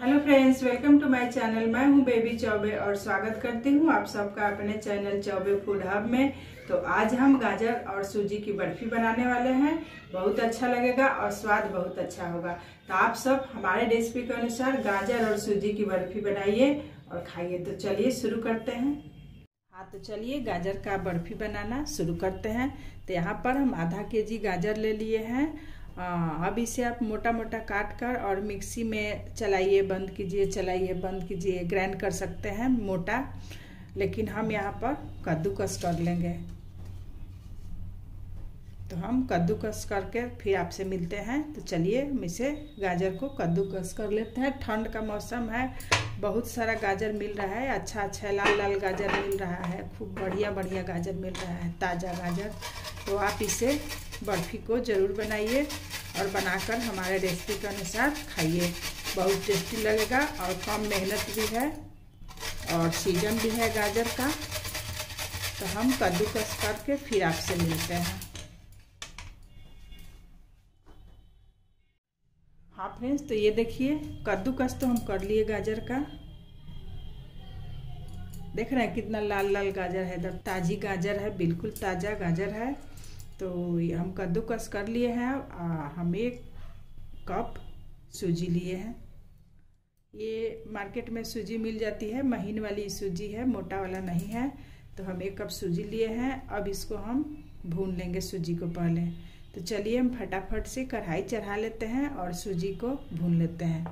Hello friends, welcome to my channel. मैं हूं baby Choubey और स्वागत करती हूं आप सबका अपने चैनल चौबे फूड हब में। तो आज हम गाजर और सूजी की बर्फी बनाने वाले हैं। बहुत अच्छा लगेगा और स्वाद बहुत अच्छा होगा। तो आप सब हमारे रेसिपी के अनुसार गाजर और सूजी की बर्फी बनाइए और खाइए। तो चलिए शुरू करते हैं। हाँ, तो चलिए गाजर का बर्फी बनाना शुरू करते हैं। तो यहाँ पर हम आधा केजी गाजर ले लिए हैं। अब इसे आप मोटा मोटा काट कर और मिक्सी में चलाइए, बंद कीजिए, चलाइए, बंद कीजिए, ग्राइंड कर सकते हैं मोटा। लेकिन हम यहाँ पर कद्दूकस कर लेंगे। तो हम कद्दूकस करके फिर आपसे मिलते हैं। तो चलिए हम इसे गाजर को कद्दूकस कर लेते हैं। ठंड का मौसम है, बहुत सारा गाजर मिल रहा है, अच्छा अच्छा लाल लाल गाजर मिल रहा है, खूब बढ़िया बढ़िया गाजर मिल रहा है, ताज़ा गाजर। तो आप इसे बर्फी को ज़रूर बनाइए और बनाकर हमारे रेसिपी के अनुसार खाइए। बहुत टेस्टी लगेगा और कम मेहनत भी है और सीजन भी है गाजर का। तो हम कद्दूकस करके फिर आपसे मिलते हैं। हाँ फ्रेंड्स, तो ये देखिए कद्दूकस तो हम कर लिए गाजर का। देख रहे हैं कितना लाल लाल गाजर है, एकदम ताज़ी गाजर है, बिल्कुल ताज़ा गाजर है। तो हम कद्दूकस कर लिए हैं। हम 1 कप सूजी लिए हैं। ये मार्केट में सूजी मिल जाती है, महीन वाली सूजी है, मोटा वाला नहीं है। तो हम 1 कप सूजी लिए हैं। अब इसको हम भून लेंगे सूजी को पहले। तो चलिए हम फटाफट से कढ़ाई चढ़ा लेते हैं और सूजी को भून लेते हैं।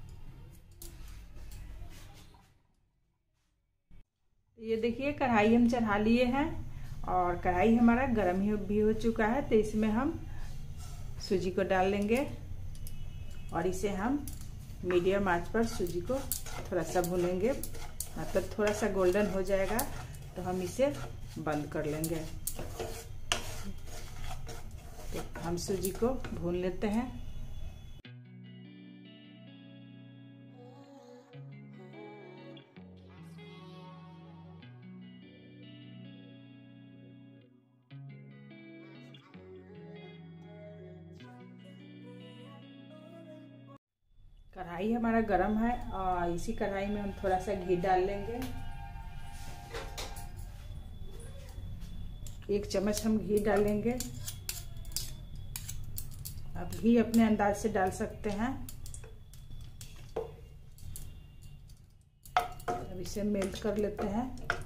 ये देखिए कढ़ाई हम चढ़ा लिए हैं और कढ़ाई हमारा गर्म भी हो चुका है। तो इसमें हम सूजी को डाल लेंगे और इसे हम मीडियम आंच पर सूजी को थोड़ा सा भूनेंगे। मतलब थोड़ा सा गोल्डन हो जाएगा तो हम इसे बंद कर लेंगे। तो हम सूजी को भून लेते हैं। कढ़ाई हमारा गरम है और इसी कढ़ाई में हम थोड़ा सा घी डाल लेंगे। 1 चम्मच हम घी डालेंगे। आप घी अपने अंदाज से डाल सकते हैं। अब इसे मेल्ट कर लेते हैं।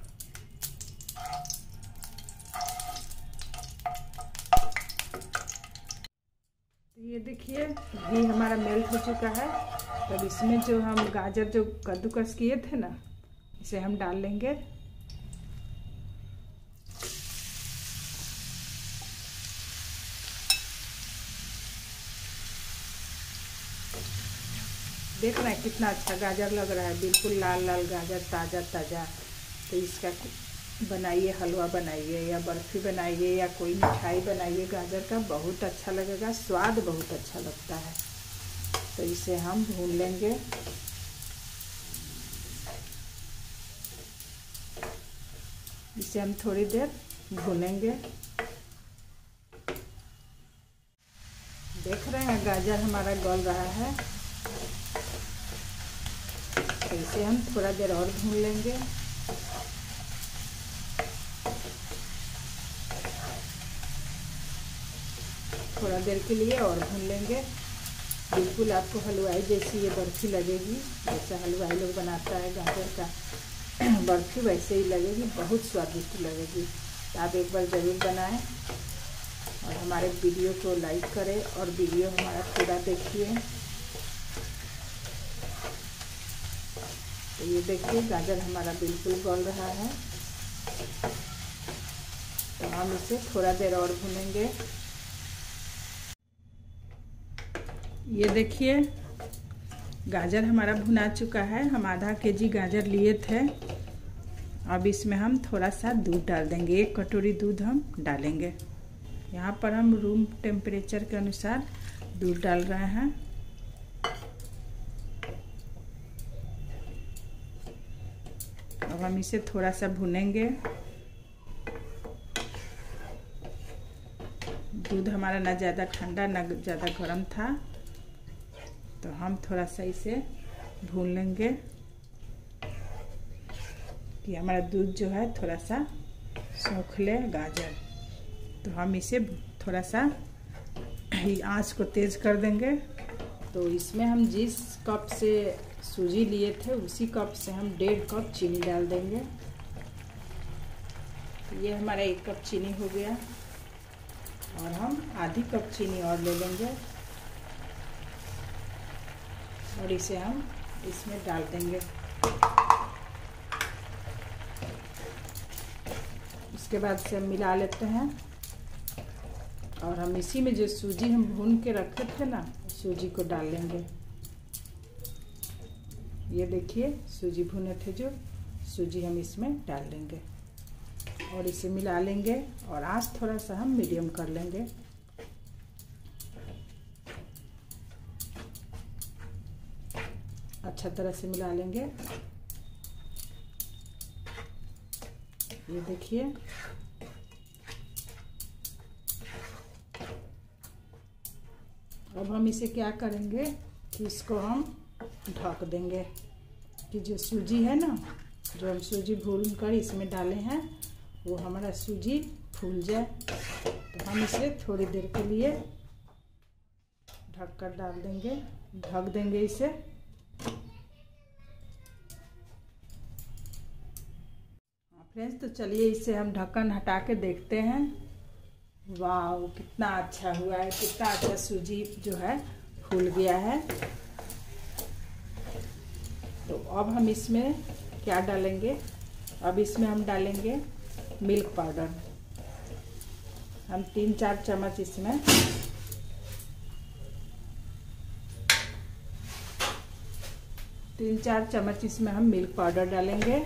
ये देखिए घी हमारा मेल्ट हो चुका है। तब इसमें जो हम गाजर जो कद्दूकस किए थे ना, इसे हम डाल लेंगे। देख रहे हैं कितना अच्छा गाजर लग रहा है, बिल्कुल लाल लाल गाजर, ताज़ा ताज़ा। तो इसका बनाइए, हलवा बनाइए या बर्फी बनाइए या कोई मिठाई बनाइए गाजर का, बहुत अच्छा लगेगा, स्वाद बहुत अच्छा लगता है। तो इसे हम भून लेंगे। इसे हम थोड़ी देर भूनेंगे। देख रहे हैं गाजर हमारा गल रहा है। तो इसे हम थोड़ा देर और भून लेंगे। थोड़ा देर के लिए और भून लेंगे। बिल्कुल आपको हलवाई जैसी ये बर्फी लगेगी, जैसा हलवाई लोग बनाता है गाजर का बर्फी, वैसे ही लगेगी, बहुत स्वादिष्ट लगेगी। तो आप एक बार ज़रूर बनाएं और हमारे वीडियो को लाइक करें और वीडियो हमारा पूरा देखिए। तो ये देखिए गाजर हमारा बिल्कुल गल रहा है। तो हम इसे थोड़ा देर और भूनेंगे। ये देखिए गाजर हमारा भुना चुका है। हम आधा केजी गाजर लिए थे। अब इसमें हम थोड़ा सा दूध डाल देंगे। 1 कटोरी दूध हम डालेंगे। यहाँ पर हम रूम टेम्परेचर के अनुसार दूध डाल रहे हैं। अब हम इसे थोड़ा सा भुनेंगे। दूध हमारा ना ज़्यादा ठंडा ना ज़्यादा गर्म था। तो हम थोड़ा सा इसे भून लेंगे कि हमारा दूध जो है थोड़ा सा सूख ले गाजर। तो हम इसे थोड़ा सा आंच को तेज कर देंगे। तो इसमें हम जिस कप से सूजी लिए थे उसी कप से हम 1.5 कप चीनी डाल देंगे। ये हमारा 1 कप चीनी हो गया और हम आधी कप चीनी और ले लेंगे और इसे हम इसमें डाल देंगे। उसके बाद से हम मिला लेते हैं और हम इसी में जो सूजी हम भून के रखे थे ना, सूजी को डाल लेंगे। ये देखिए सूजी भुने थे जो सूजी हम इसमें डाल देंगे और इसे मिला लेंगे और आंच थोड़ा सा हम मीडियम कर लेंगे। अच्छा तरह से मिला लेंगे। ये देखिए अब हम इसे क्या करेंगे कि इसको हम ढक देंगे कि जो सूजी है ना, जो हम सूजी भून कर इसमें डाले हैं वो हमारा सूजी फूल जाए। तो हम इसे थोड़ी देर के लिए ढक कर डाल देंगे, ढक देंगे इसे। फ्रेंड्स तो चलिए इसे हम ढक्कन हटा के देखते हैं। वाह कितना अच्छा हुआ है, कितना अच्छा सूजी जो है फूल गया है। तो अब हम इसमें क्या डालेंगे, अब इसमें हम डालेंगे मिल्क पाउडर। हम 3-4 चम्मच इसमें इसमें हम मिल्क पाउडर डालेंगे।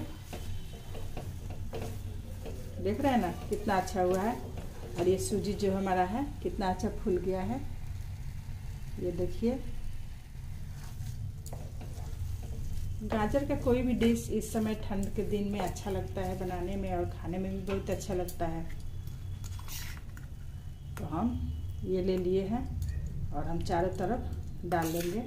देख रहे हैं ना कितना अच्छा हुआ है और ये सूजी जो हमारा है कितना अच्छा फूल गया है। ये देखिए गाजर का कोई भी डिश इस समय ठंड के दिन में अच्छा लगता है बनाने में और खाने में भी बहुत अच्छा लगता है। तो हम ये ले लिए हैं और हम चारों तरफ डाल देंगे।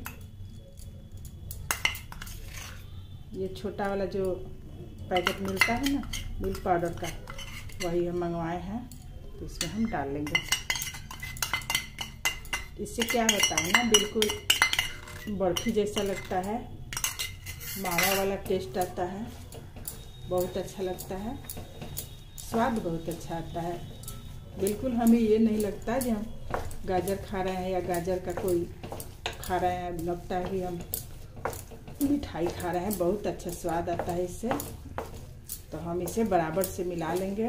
ये छोटा वाला जो पैकेट मिलता है ना मिल्क पाउडर का, वही हम मंगवाए हैं। तो इसमें हम डाल लेंगे। इससे क्या होता है ना, बिल्कुल बर्फी जैसा लगता है, मावा वाला टेस्ट आता है, बहुत अच्छा लगता है, स्वाद बहुत अच्छा आता है। बिल्कुल हमें ये नहीं लगता कि हम गाजर खा रहे हैं या गाजर का कोई खा रहे हैं, लगता है कि हम मिठाई खा रहे हैं। बहुत अच्छा स्वाद आता है इससे। तो हम इसे बराबर से मिला लेंगे।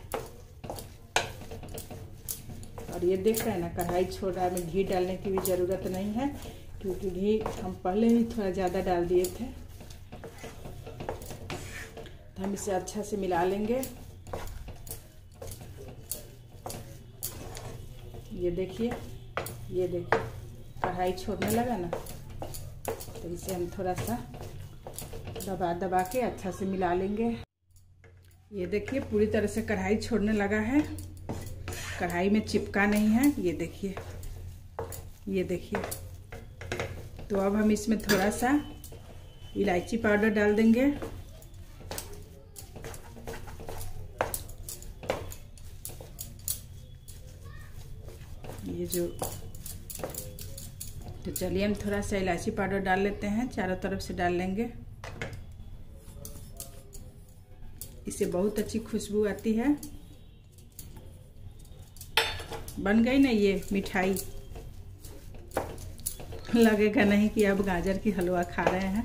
और ये देख रहे हैं ना कढ़ाई छोड़ रहा है, हमें घी डालने की भी ज़रूरत नहीं है क्योंकि घी हम पहले ही थोड़ा ज़्यादा डाल दिए थे। तो हम इसे अच्छा से मिला लेंगे। ये देखिए कढ़ाई छोड़ने लगा ना, तो इसे हम थोड़ा सा दबा के अच्छा से मिला लेंगे। ये देखिए पूरी तरह से कढ़ाई छोड़ने लगा है, कढ़ाई में चिपका नहीं है। ये देखिए तो अब हम इसमें थोड़ा सा इलायची पाउडर डाल देंगे। ये जो तो चलिए हम थोड़ा सा इलायची पाउडर डाल लेते हैं, चारों तरफ से डाल लेंगे। इससे बहुत अच्छी खुशबू आती है। बन गई ना ये मिठाई, लगेगा नहीं कि अब गाजर की हलवा खा रहे हैं।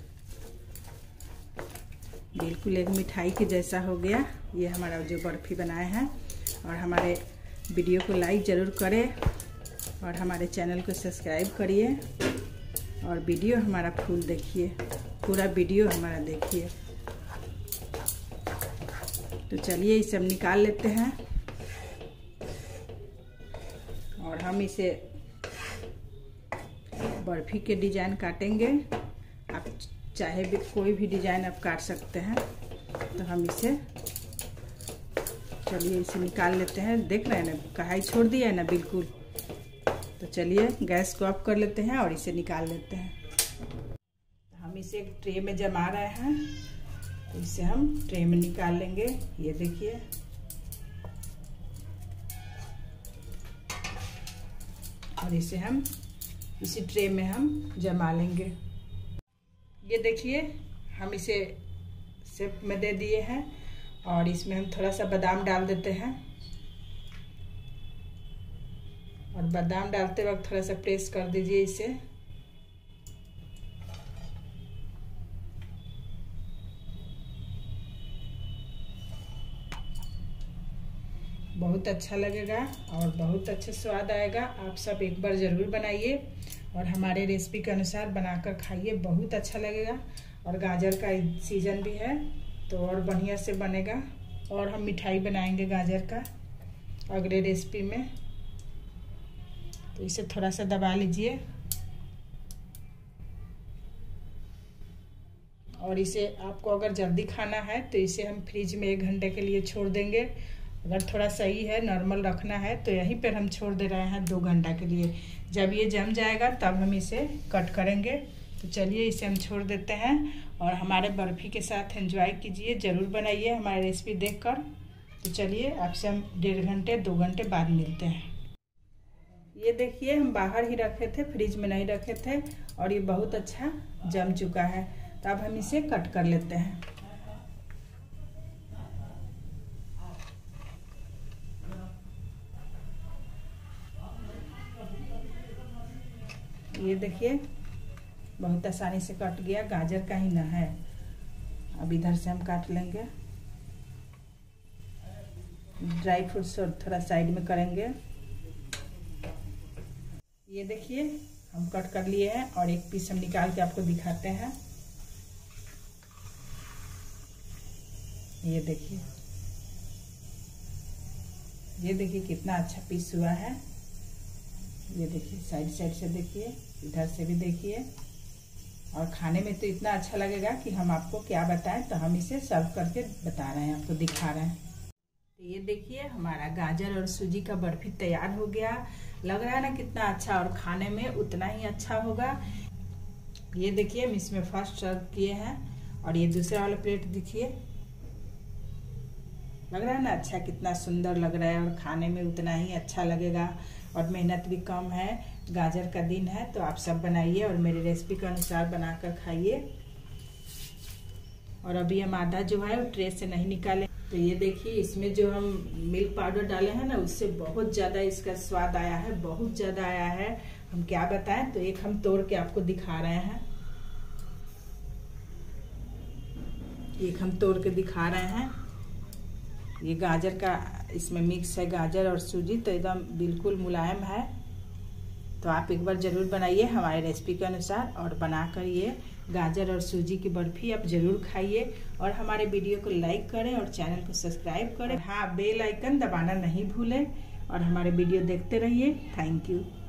बिल्कुल एक मिठाई के जैसा हो गया ये हमारा जो बर्फी बनाए हैं। और हमारे वीडियो को लाइक ज़रूर करें और हमारे चैनल को सब्सक्राइब करिए और वीडियो हमारा फुल देखिए, पूरा वीडियो हमारा देखिए। तो चलिए इसे हम निकाल लेते हैं और हम इसे बर्फी के डिजाइन काटेंगे। आप चाहे भी कोई भी डिजाइन आप काट सकते हैं। तो हम इसे चलिए इसे निकाल लेते हैं। देख रहे हैं ना कढ़ाई छोड़ दिया है ना बिल्कुल। तो चलिए गैस को ऑफ कर लेते हैं और इसे निकाल लेते हैं। हम इसे एक ट्रे में जमा रहे हैं, तो इसे हम ट्रे में निकाल लेंगे। ये देखिए, और इसे हम इसी ट्रे में हम जमा लेंगे। ये देखिए, हम इसे शेप में दे दिए हैं और इसमें हम थोड़ा सा बादाम डाल देते हैं, और बादाम डालते वक्त थोड़ा सा प्रेस कर दीजिए इसे। बहुत अच्छा लगेगा और बहुत अच्छा स्वाद आएगा। आप सब एक बार ज़रूर बनाइए और हमारे रेसिपी के अनुसार बनाकर खाइए, बहुत अच्छा लगेगा। और गाजर का सीजन भी है तो और बढ़िया से बनेगा। और हम मिठाई बनाएंगे गाजर का अगले रेसिपी में। तो इसे थोड़ा सा दबा लीजिए और इसे आपको अगर जल्दी खाना है तो इसे हम फ्रिज में 1 घंटे के लिए छोड़ देंगे। अगर थोड़ा सही है, नॉर्मल रखना है तो यहीं पर हम छोड़ दे रहे हैं 2 घंटा के लिए। जब ये जम जाएगा तब हम इसे कट करेंगे। तो चलिए इसे हम छोड़ देते हैं और हमारे बर्फ़ी के साथ एंजॉय कीजिए, ज़रूर बनाइए हमारी रेसिपी देखकर। तो चलिए आपसे हम 1.5 घंटे 2 घंटे बाद मिलते हैं। ये देखिए, हम बाहर ही रखे थे, फ्रिज में नहीं रखे थे, और ये बहुत अच्छा जम चुका है। तो अब हम इसे कट कर लेते हैं। ये देखिए, बहुत आसानी से कट गया, गाजर का ही ना है। अब इधर से हम काट लेंगे। ड्राई फ्रूट्स थोड़ा साइड में करेंगे। ये देखिए, हम कट कर लिए हैं और एक पीस हम निकाल के आपको दिखाते हैं। ये देखिए, ये देखिए कितना अच्छा पीस हुआ है। ये देखिए, साइड से देखिए, इधर से भी देखिए, और खाने में तो इतना अच्छा लगेगा कि हम आपको क्या बताएं। तो हम इसे सर्व करके बता रहे हैं, आपको दिखा रहे हैं। तो ये देखिए, हमारा गाजर और सूजी का बर्फी तैयार हो गया। लग रहा है ना कितना अच्छा, और खाने में उतना ही अच्छा होगा। ये देखिए, हम इसमें फर्स्ट सर्व किए हैं और ये दूसरा वाला प्लेट देखिए, लग रहा है ना अच्छा, कितना सुंदर लग रहा है और खाने में उतना ही अच्छा लगेगा। और मेहनत भी कम है, गाजर का दिन है। तो आप सब बनाइए और मेरी रेसिपी के अनुसार बनाकर खाइए। और अभी हम आधा जो है वो ट्रे से नहीं निकाले। तो ये देखिए, इसमें जो हम मिल्क पाउडर डाले हैं ना, उससे बहुत ज़्यादा इसका स्वाद आया है, बहुत ज़्यादा आया है। हम क्या बताएं। तो एक हम तोड़ के आपको दिखा रहे हैं, एक हम तोड़ के दिखा रहे हैं। ये गाजर का इसमें मिक्स है, गाजर और सूजी, तो एकदम बिल्कुल मुलायम है। तो आप एक बार ज़रूर बनाइए हमारे रेसिपी के अनुसार, और बनाकर ये गाजर और सूजी की बर्फ़ी आप ज़रूर खाइए। और हमारे वीडियो को लाइक करें और चैनल को सब्सक्राइब करें। हाँ, बेल आइकन दबाना नहीं भूलें, और हमारे वीडियो देखते रहिए। Thank you.